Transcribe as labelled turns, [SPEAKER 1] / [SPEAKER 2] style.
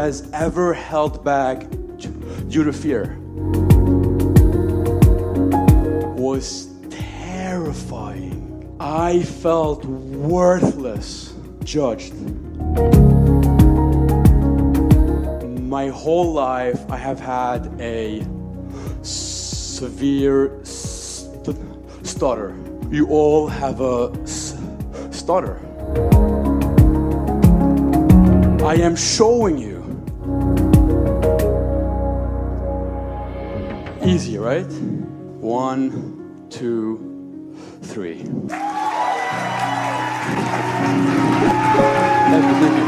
[SPEAKER 1] has ever held back due to fear was terrifying. I felt worthless, judged. My whole life, I have had a severe stutter. You all have a stutter. I am showing you. Easy, right? 1, 2, 3. Thank you.